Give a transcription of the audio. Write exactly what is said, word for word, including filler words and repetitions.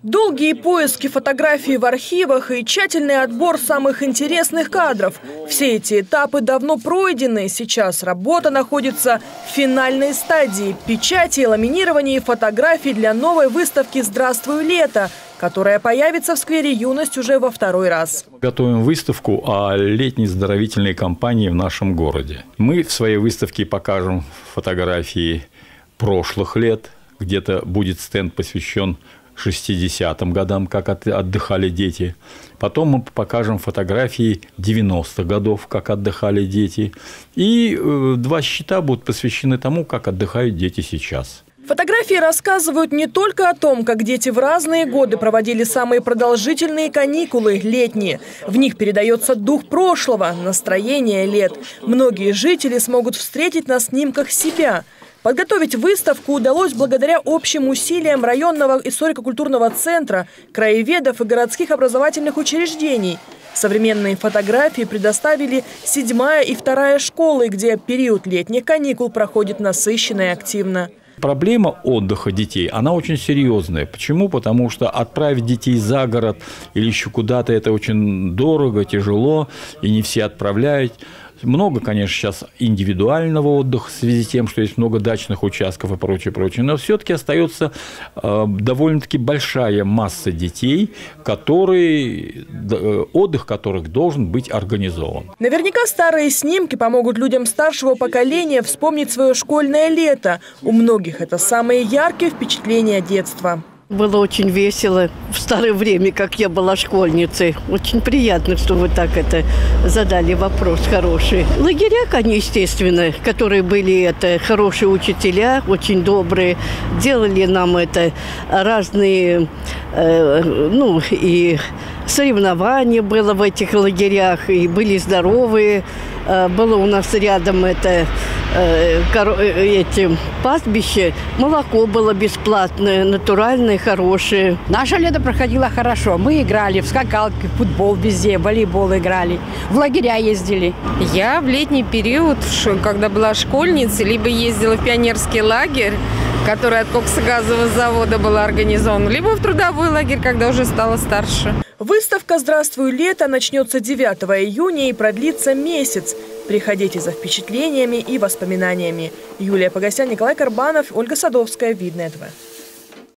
Долгие поиски фотографий в архивах и тщательный отбор самых интересных кадров. Все эти этапы давно пройдены. Сейчас работа находится в финальной стадии – печати и ламинирования фотографий для новой выставки «Здравствуй, лето», которая появится в сквере «Юность» уже во второй раз. Готовим выставку о летней оздоровительной кампании в нашем городе. Мы в своей выставке покажем фотографии прошлых лет. Где-то будет стенд посвящен шестидесятым годам, как отдыхали дети. Потом мы покажем фотографии девяностых годов, как отдыхали дети. И два щита будут посвящены тому, как отдыхают дети сейчас. Фотографии рассказывают не только о том, как дети в разные годы проводили самые продолжительные каникулы – летние. В них передается дух прошлого, настроение лет. Многие жители смогут встретить на снимках себя. Подготовить выставку удалось благодаря общим усилиям районного историко-культурного центра, краеведов и городских образовательных учреждений. Современные фотографии предоставили седьмая и вторая школы, где период летних каникул проходит насыщенно и активно. Проблема отдыха детей, она очень серьезная. Почему? Потому что отправить детей за город или еще куда-то – это очень дорого, тяжело, и не все отправляют. Много, конечно, сейчас индивидуального отдыха в связи с тем, что есть много дачных участков и прочее, прочее. Но все-таки остается э, довольно-таки большая масса детей, которые, э, отдых которых должен быть организован. Наверняка старые снимки помогут людям старшего поколения вспомнить свое школьное лето. У многих это самые яркие впечатления детства. Было очень весело в старое время, как я была школьницей. Очень приятно, что вы так это задали вопрос хороший. Лагеря, конечно, естественно, которые были это хорошие учителя, очень добрые. Делали нам это разные, э, ну, и соревнования было в этих лагерях, и были здоровые. Было у нас рядом это эти пастбища, молоко было бесплатное, натуральное, хорошее. Наше лето проходило хорошо. Мы играли в скакалки, в футбол везде, в волейбол играли, в лагеря ездили. Я в летний период, когда была школьницей, либо ездила в пионерский лагерь, который от коксогазового завода был организован, либо в трудовой лагерь, когда уже стала старше. Выставка «Здравствуй, лето» начнется девятого июня и продлится месяц. Приходите за впечатлениями и воспоминаниями. Юлия Погосян, Николай Карбанов, Ольга Садовская, Видное ТВ.